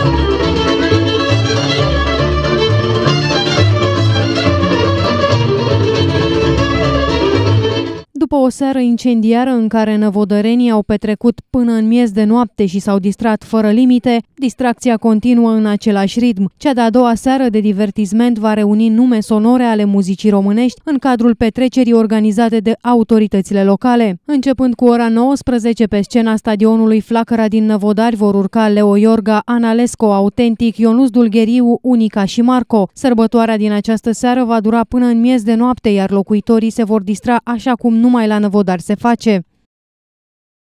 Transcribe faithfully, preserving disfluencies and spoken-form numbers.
După o seară incendiară în care năvodărenii au petrecut până în miez de noapte și s-au distrat fără limite, distracția continuă în același ritm. Cea de-a doua seară de divertisment va reuni nume sonore ale muzicii românești în cadrul petrecerii organizate de autoritățile locale. Începând cu ora nouăsprezece, pe scena stadionului Flacăra din Năvodari vor urca Leo Iorga, Ana Lesco, Autentic, Ionuț Dulgheriu, Unica și Marco. Sărbătoarea din această seară va dura până în miez de noapte, iar locuitorii se vor distra așa cum numai la Năvodari se face.